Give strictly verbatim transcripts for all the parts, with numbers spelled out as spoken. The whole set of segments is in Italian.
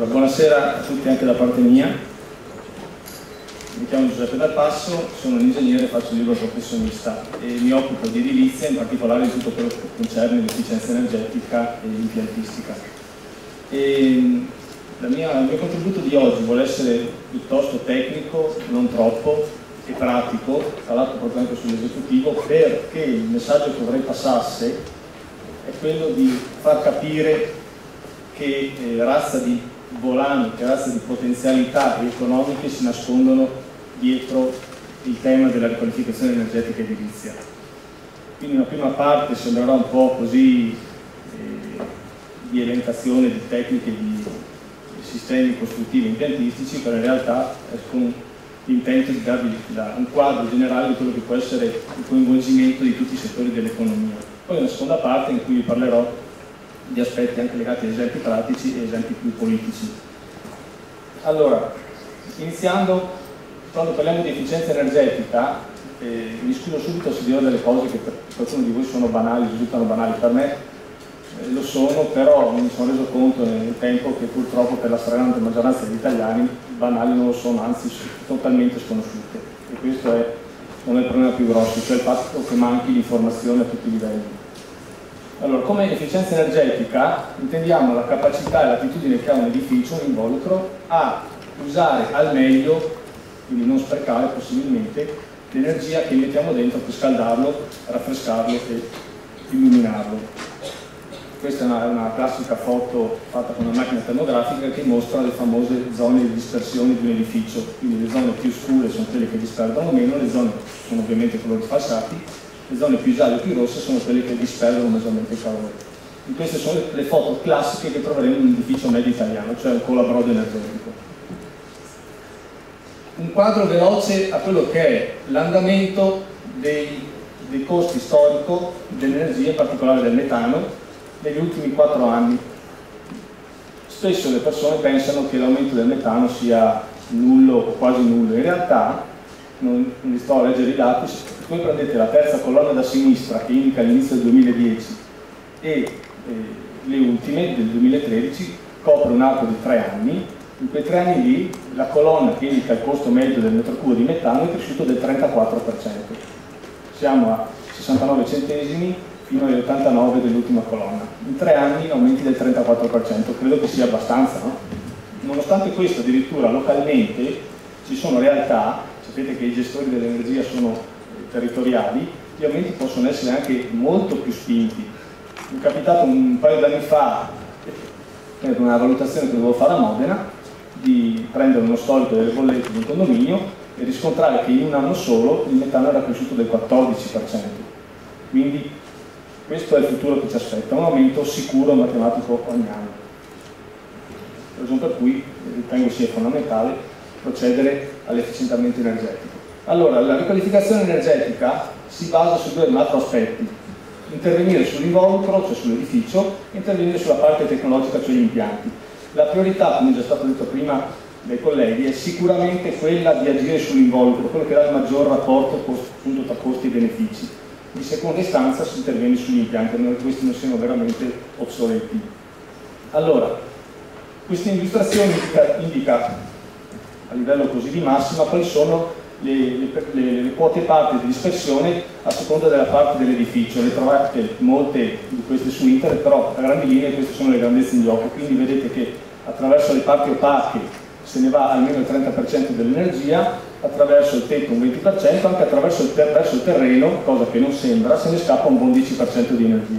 Allora, buonasera a tutti anche da parte mia. Mi chiamo Giuseppe Dal Passo, sono un ingegnere, faccio il libero professionista e mi occupo di edilizia, in particolare di tutto quello che concerne l'efficienza energetica e l'impiantistica. E la mia, il mio contributo di oggi vuole essere piuttosto tecnico, non troppo, e pratico, tra l'altro proprio anche sull'esecutivo, perché il messaggio che vorrei passasse è quello di far capire che eh, razza di volani, che razza di potenzialità economiche si nascondono dietro il tema della riqualificazione energetica edilizia. Quindi una prima parte sembrerà un po' così eh, di elencazione di tecniche di, di sistemi costruttivi impiantistici, però in realtà è con l'intento di darvi un quadro generale di quello che può essere il coinvolgimento di tutti i settori dell'economia. Poi una seconda parte in cui vi parlerò di aspetti anche legati a esempi pratici e esempi più politici. Allora, iniziando, quando parliamo di efficienza energetica, eh, mi scuso subito se dirò delle cose che per qualcuno di voi sono banali, risultano banali, per me eh, lo sono, però mi sono reso conto nel tempo che purtroppo per la stragrande maggioranza degli italiani banali non lo sono, anzi totalmente sconosciute, e questo è non è il problema più grosso, cioè il fatto che manchi l'informazione a tutti i livelli. Allora, come efficienza energetica intendiamo la capacità e l'attitudine che ha un edificio, un involucro, a usare al meglio, quindi non sprecare possibilmente, l'energia che mettiamo dentro per scaldarlo, raffrescarlo e illuminarlo. Questa è una, una classica foto fatta con una macchina termografica che mostra le famose zone di dispersione di un edificio. Quindi le zone più scure sono quelle che disperdono meno, le zone sono ovviamente colori falsati, le zone più gialle e più rosse sono quelle che disperdono maggiormente il calore. E queste sono le foto classiche che troveremo in un edificio medio italiano, cioè un colabrodo energetico. Un quadro veloce a quello che è l'andamento dei, dei costi storico dell'energia, in particolare del metano, negli ultimi quattro anni. Spesso le persone pensano che l'aumento del metano sia nullo o quasi nullo, in realtà non vi sto a leggere i dati. Se voi prendete la terza colonna da sinistra che indica l'inizio del duemiladieci e eh, le ultime del duemilatredici, copre un arco di tre anni. In quei tre anni lì la colonna che indica il costo medio del metro cubo di metano è cresciuto del trentaquattro per cento. Siamo a sessantanove centesimi fino agli ottantanove dell'ultima colonna. In tre anni aumenti del trentaquattro per cento, credo che sia abbastanza, no? Nonostante questo, addirittura localmente ci sono realtà, sapete che i gestori dell'energia sono territoriali, gli aumenti possono essere anche molto più spinti. Mi è capitato un paio d'anni fa, per una valutazione che dovevo fare a Modena, di prendere uno storico delle bollette di un condominio e riscontrare che in un anno solo il metano era cresciuto del quattordici per cento. Quindi questo è il futuro che ci aspetta, un aumento sicuro e matematico ogni anno. Ragione per cui ritengo sia fondamentale procedere all'efficientamento energetico. Allora, la riqualificazione energetica si basa su due macro aspetti: intervenire sull'involucro, cioè sull'edificio, e intervenire sulla parte tecnologica, cioè gli impianti. La priorità, come è già stato detto prima dai colleghi, è sicuramente quella di agire sull'involucro, quello che dà il maggior rapporto appunto tra costi e benefici. In seconda istanza si interviene sugli impianti, noi questi non siano veramente obsoleti. Allora, questa illustrazione indica, indica a livello così di massima quali sono le, le, le, le quote parte di dispersione a seconda della parte dell'edificio. Ne trovate molte di queste su internet, però a grandi linee queste sono le grandezze in gioco. Quindi vedete che attraverso le parti opache se ne va almeno il trenta per cento dell'energia, attraverso il tetto un venti per cento, anche attraverso il, ter verso il terreno, cosa che non sembra, se ne scappa un buon dieci per cento di energia.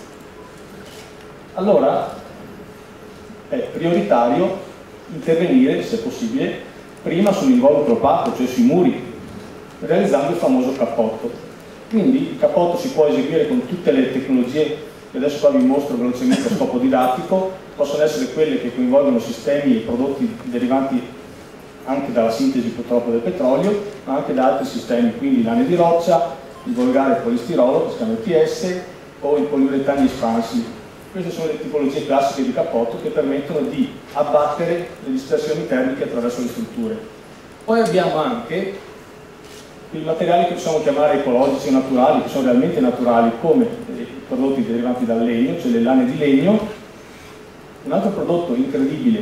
Allora è prioritario intervenire, se possibile, prima sull'involucro opaco, cioè sui muri, realizzando il famoso cappotto. Quindi il cappotto si può eseguire con tutte le tecnologie che adesso qua vi mostro velocemente a scopo didattico. Possono essere quelle che coinvolgono sistemi e prodotti derivanti anche dalla sintesi purtroppo del petrolio, ma anche da altri sistemi, quindi lane di roccia, il volgare polistirolo, che si chiama I P S, o i poliuretani espansi. Queste sono le tipologie classiche di cappotto che permettono di abbattere le dispersioni termiche attraverso le strutture. Poi abbiamo anche i materiali che possiamo chiamare ecologici o naturali, che sono realmente naturali, come i prodotti derivanti dal legno, cioè le lane di legno. Un altro prodotto incredibile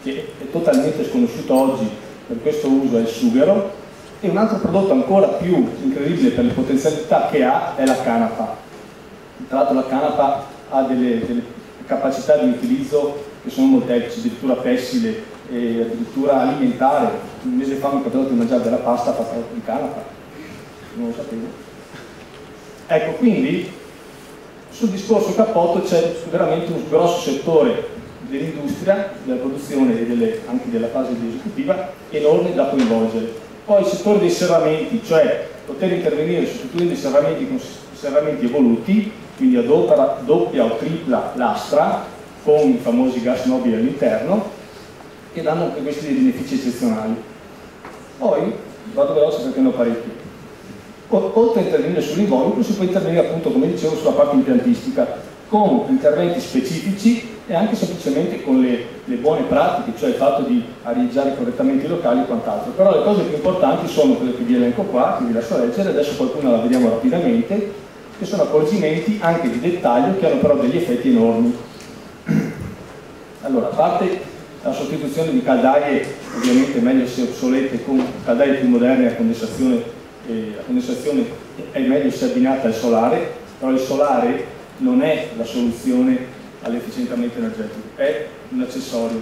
che è totalmente sconosciuto oggi per questo uso, è il sughero, e un altro prodotto ancora più incredibile per le potenzialità che ha è la canapa. Tra l'altro la canapa ha delle, delle capacità di utilizzo che sono molteplici, addirittura tessile e addirittura alimentare. Un mese fa mi è capitato di mangiare della pasta fatta di canapa, non lo sapevo. Ecco, quindi sul discorso cappotto c'è veramente un grosso settore dell'industria, della produzione e delle, anche della fase esecutiva enorme da coinvolgere. Poi il settore dei serramenti, cioè poter intervenire sostituendo i serramenti con serramenti evoluti, quindi a doppia, doppia o tripla lastra, con i famosi gas nobili all'interno, che danno anche questi dei benefici eccezionali. Poi, vado veloce perché ne ho parecchi. Oltre a intervenire sull'involucro, si può intervenire appunto, come dicevo, sulla parte impiantistica, con interventi specifici e anche semplicemente con le, le buone pratiche, cioè il fatto di arieggiare correttamente i locali e quant'altro. Però le cose più importanti sono quelle che vi elenco qua, che vi lascio leggere, adesso qualcuna la vediamo rapidamente, che sono accorgimenti anche di dettaglio che hanno però degli effetti enormi. Allora, a parte la sostituzione di caldaie, ovviamente meglio se obsolete, con caldaie più moderne a condensazione, eh, a condensazione è meglio se abbinata al solare, però il solare non è la soluzione all'efficientamento energetico, è un accessorio.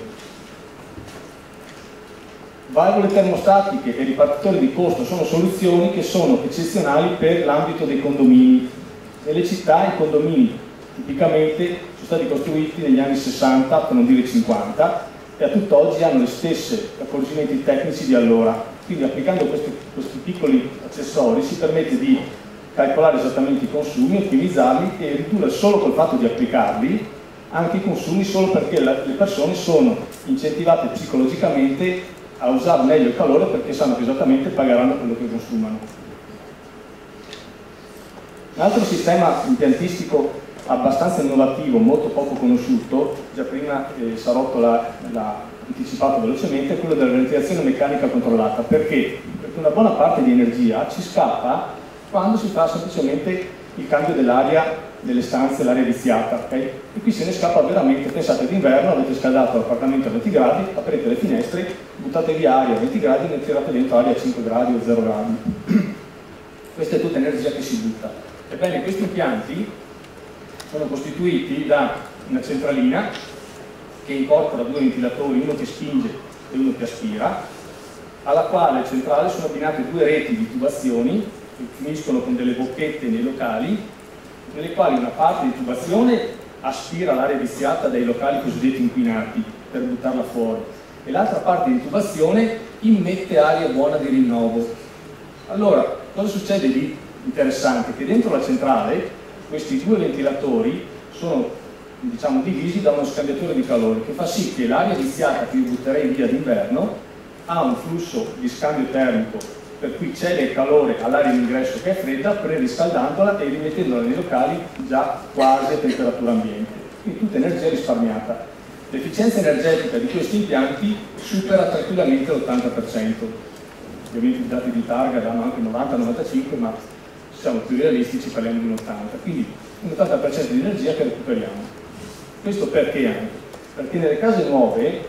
Valvole termostatiche e ripartitori di costo sono soluzioni che sono eccezionali per l'ambito dei condomini. Nelle città i condomini tipicamente sono stati costruiti negli anni sessanta, per non dire cinquanta, e a tutt'oggi hanno gli stessi accorgimenti tecnici di allora. Quindi applicando questi, questi piccoli accessori si permette di calcolare esattamente i consumi, ottimizzarli e ridurre solo col fatto di applicarli anche i consumi, solo perché la, le persone sono incentivate psicologicamente a usare meglio il calore perché sanno che esattamente pagheranno quello che consumano. Un altro sistema impiantistico abbastanza innovativo, molto poco conosciuto, già prima eh, Sarotto l'ha anticipato velocemente, è quello della ventilazione meccanica controllata. Perché? Perché una buona parte di energia ci scappa quando si fa semplicemente il cambio dell'aria delle stanze, l'aria viziata, okay? E qui se ne scappa veramente. Pensate d'inverno, avete scaldato l'appartamento a venti gradi, aprite le finestre, buttate via aria a venti gradi e ne tirate dentro aria a cinque gradi o zero gradi. Questa è tutta energia che si butta. Ebbene, questi impianti sono costituiti da una centralina che incorpora due ventilatori, uno che spinge e uno che aspira, alla quale centrale sono abbinate due reti di tubazioni che finiscono con delle bocchette nei locali, nelle quali una parte di tubazione aspira l'aria viziata dai locali cosiddetti inquinati per buttarla fuori e l'altra parte di tubazione immette aria buona di rinnovo. Allora, cosa succede di interessante? Che dentro la centrale questi due ventilatori sono, diciamo, divisi da uno scambiatore di calore che fa sì che l'aria viziata che io butterei via d'inverno ha un flusso di scambio termico per cui cede il calore all'aria in ingresso che è fredda, preriscaldandola e rimettendola nei locali già quasi a temperatura ambiente. Quindi tutta energia risparmiata. L'efficienza energetica di questi impianti supera tranquillamente l'ottanta per cento. Ovviamente i dati di targa danno anche novanta novantacinque, ma se siamo più realistici parliamo di un ottanta. Quindi un ottanta per cento di energia che recuperiamo. Questo perché anche? Perché nelle case nuove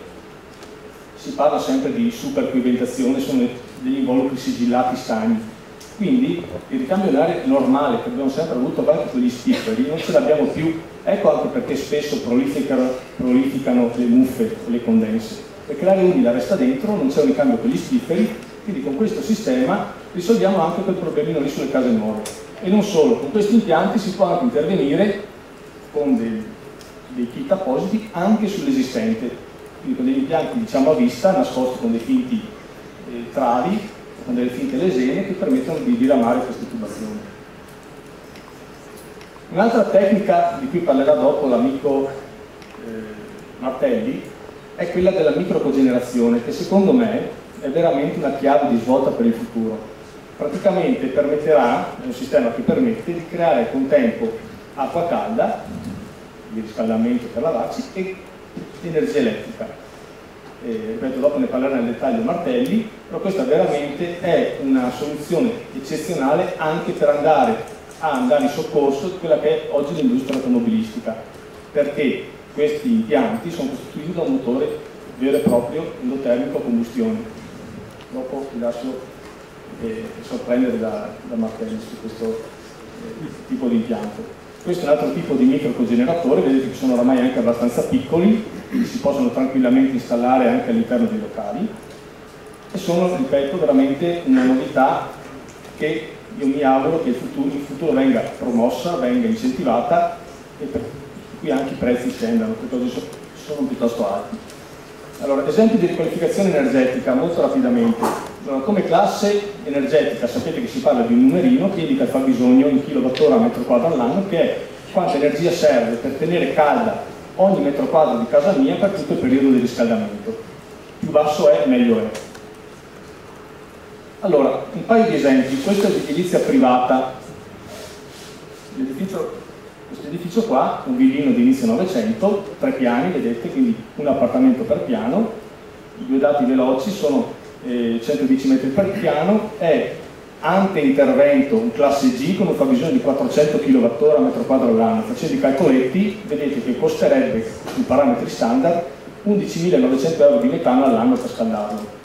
si parla sempre di super coibentazione, sono degli involucri sigillati stagni. Quindi il ricambio dell'aria normale che abbiamo sempre avuto anche con gli spifferi non ce l'abbiamo più. Ecco anche perché spesso prolificano, prolificano le muffe o le condense, perché l'aria umida resta dentro, non c'è un ricambio con gli spifferi. Quindi con questo sistema risolviamo anche quel problemino lì sulle case nuove. E non solo, con questi impianti si può anche intervenire con dei, dei kit appositi anche sull'esistente, quindi con degli impianti, diciamo, a vista, nascosti con dei finti eh, travi, con delle finte lesene che permettono di diramare queste tubazioni. Un'altra tecnica di cui parlerà dopo l'amico eh, Martelli è quella della microcogenerazione, che secondo me è veramente una chiave di svolta per il futuro. Praticamente permetterà, è un sistema che permette di creare al contempo acqua calda, di riscaldamento per lavarci, e energia elettrica. Eh, ripeto, dopo ne parlerà nel dettaglio Martelli, però questa veramente è una soluzione eccezionale anche per andare a andare in soccorso di quella che è oggi l'industria automobilistica, perché questi impianti sono costituiti da un motore vero e proprio endotermico a combustione. Dopo vi lascio eh, sorprendere da, da Martelli su questo eh, tipo di impianto. Questo è un altro tipo di microcogeneratore, vedete che sono oramai anche abbastanza piccoli, quindi si possono tranquillamente installare anche all'interno dei locali e sono, ripeto, veramente una novità che io mi auguro che in futuro, in futuro venga promossa, venga incentivata e per cui anche i prezzi scendano, perché oggi sono piuttosto alti. Allora, esempi di riqualificazione energetica, molto rapidamente. Allora, come classe energetica sapete che si parla di un numerino che indica il fabbisogno in kilowattora a metro quadro all'anno, che è quanta energia serve per tenere calda ogni metro quadro di casa mia per tutto il periodo di riscaldamento. Più basso è, meglio è. Allora, un paio di esempi. Questo è l'edilizia privata. L'edificio, questo edificio qua, un villino di inizio Novecento, tre piani, vedete, quindi un appartamento per piano. I due dati veloci sono eh, centodieci metri per piano, è ante intervento un classe G con un fabbisogno di quattrocento kilowattora a metro quadro all'anno. Facendo i calcoletti, vedete che costerebbe, in parametri standard, undicimilanovecento euro di metano all'anno per scaldarlo.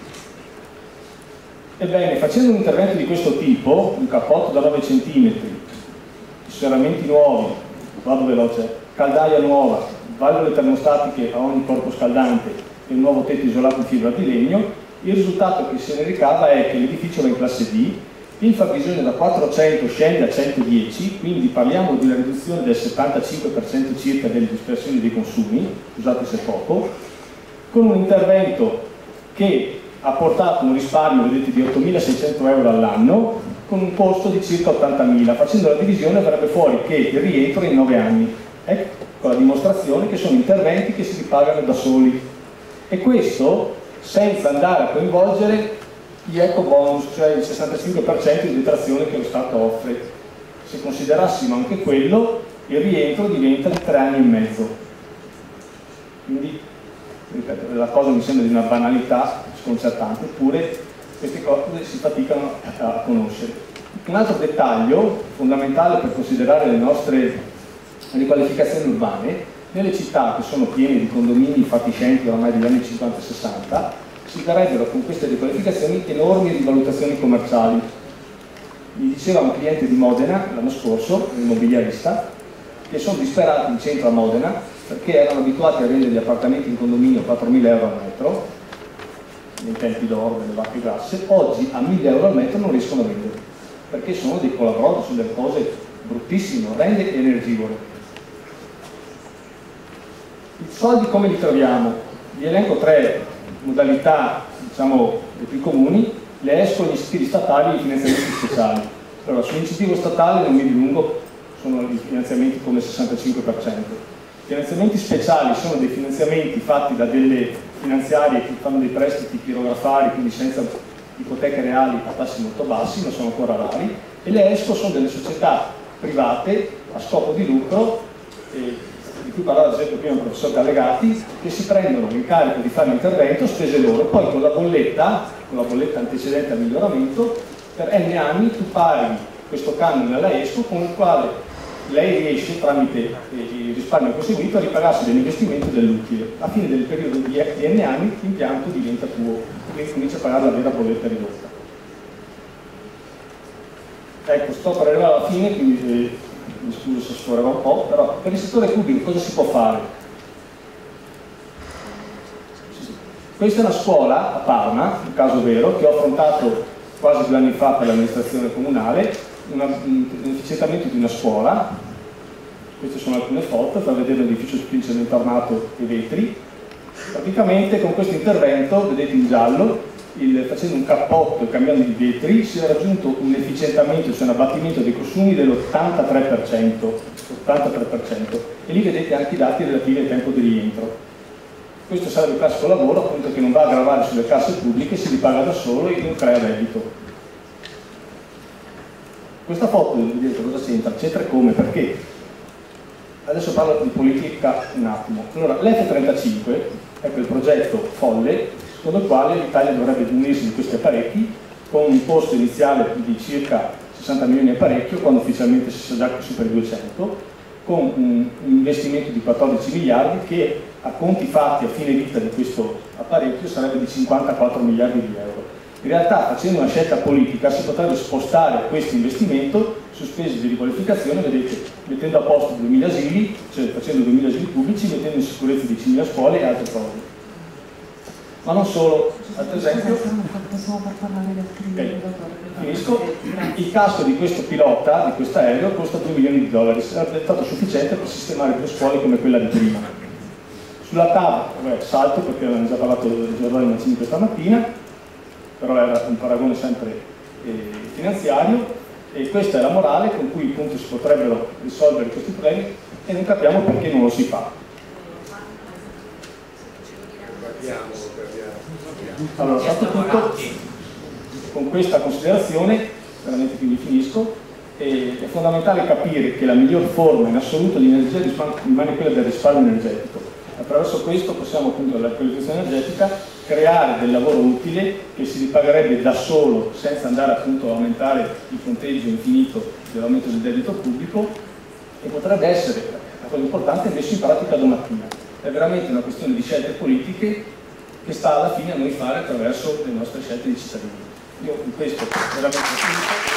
Ebbene, facendo un intervento di questo tipo, un cappotto da nove centimetri, serramenti nuovi, vado veloce, caldaia nuova, valvole termostatiche a ogni corpo scaldante e un nuovo tetto isolato in fibra di legno, il risultato che se ne ricava è che l'edificio va in classe D, il fabbisogno da quattrocento scende a centodieci, quindi parliamo di una riduzione del settantacinque per cento circa delle dispersioni dei consumi, scusate se poco, con un intervento che ha portato un risparmio, vedete, di ottomilaseicento euro all'anno, con un costo di circa ottantamila. Facendo la divisione verrebbe fuori che il rientro è in nove anni. Ecco la dimostrazione che sono interventi che si ripagano da soli. E questo senza andare a coinvolgere gli eco bonus, cioè il sessantacinque per cento di detrazione che lo Stato offre. Se considerassimo anche quello, il rientro diventa di tre anni e mezzo. Quindi, ripeto, la cosa mi sembra di una banalità sconcertante, eppure queste cose si faticano a conoscere. Un altro dettaglio fondamentale per considerare le nostre riqualificazioni urbane: nelle città che sono piene di condomini fatiscenti oramai degli anni cinquanta sessanta, si darebbero con queste riqualificazioni enormi rivalutazioni commerciali. Mi diceva un cliente di Modena l'anno scorso, un immobiliarista, che sono disperati in centro a Modena perché erano abituati a vendere gli appartamenti in condominio a quattromila euro al metro, nei tempi d'oro, delle vacche grasse. Oggi a mille euro al metro non riescono a vendere, perché sono dei colabrodi, sono delle cose bruttissime, orrende e energivore. I soldi come li troviamo? Vi elenco tre modalità, diciamo, le più comuni: le esco, gli istituti statali e i finanziamenti speciali. Allora, sull'incentivo statale non mi dilungo, sono i finanziamenti come il sessantacinque per cento. I finanziamenti speciali sono dei finanziamenti fatti da delle finanziarie che fanno dei prestiti chirografari, quindi senza ipoteche reali a tassi molto bassi, ma sono ancora rari. E le esco sono delle società private a scopo di lucro, eh, di cui parlava ad esempio prima il professor Gallegati, che si prendono l'incarico di fare l'intervento, spese loro, poi con la bolletta, con la bolletta antecedente al miglioramento, per n anni tu paghi questo canone alla esco, con il quale lei riesce, tramite il risparmio conseguito, a ripagarsi dell'investimento dell'utile. A fine del periodo di n anni l'impianto diventa tuo, quindi comincia a pagare la vera bolletta ridotta. Ecco, sto per arrivare alla fine, quindi eh, mi scuso se sforerò un po', però per il settore pubblico cosa si può fare? Questa è una scuola a Parma, un caso vero, che ho affrontato quasi due anni fa per l'amministrazione comunale, una, un efficientamento di una scuola. Queste sono alcune foto, per vedere l'edificio tutto in cemento armato e vetri. Praticamente con questo intervento, vedete in giallo, il, facendo un cappotto e cambiando i vetri, si è raggiunto un efficientamento, cioè un abbattimento dei consumi dell'ottantatré per cento, ottantatré per cento, e lì vedete anche i dati relativi al tempo di rientro. Questo sarebbe il classico lavoro, appunto, che non va a gravare sulle casse pubbliche, si ripaga da solo e non crea debito. Questa foto, vedete cosa c'entra? C'entra come? Perché? Adesso parlo di politica un attimo. Allora, l'F trentacinque è quel progetto folle secondo il quale l'Italia dovrebbe munirsi di questi apparecchi con un costo iniziale di circa sessanta milioni di apparecchio, quando ufficialmente si sa già che supera i duecento, con un, un investimento di quattordici miliardi che a conti fatti a fine vita di questo apparecchio sarebbe di cinquantaquattro miliardi di euro. In realtà, facendo una scelta politica, si potrebbe spostare questo investimento su spese di riqualificazione, vedete, mettendo a posto duemila asili, cioè facendo duemila asili pubblici, mettendo in sicurezza diecimila scuole e altre cose. Ma non solo, ad esempio, possiamo far parlare del okay, finisco, il casco di questo pilota, di questo aereo, costa due milioni di dollari, sarebbe stato sufficiente per sistemare due scuole come quella di prima. Sulla T A V, vabbè, salto perché abbiamo già parlato del giornale Mancini questa mattina, però era un paragone sempre eh, finanziario, e questa è la morale con cui appunto si potrebbero risolvere questi problemi e non capiamo perché non lo si fa. Allora, fatto tutto, con questa considerazione, veramente quindi finisco, eh, è fondamentale capire che la miglior forma in assoluto di energia rimane quella del risparmio energetico. Attraverso questo possiamo, appunto, la riqualificazione energetica, creare del lavoro utile che si ripagherebbe da solo senza andare appunto a aumentare il conteggio infinito dell'aumento del debito pubblico, e potrebbe essere, una cosa importante, messo in pratica domattina. È veramente una questione di scelte politiche che sta alla fine a noi fare attraverso le nostre scelte di cittadini. Io in questo veramente finito.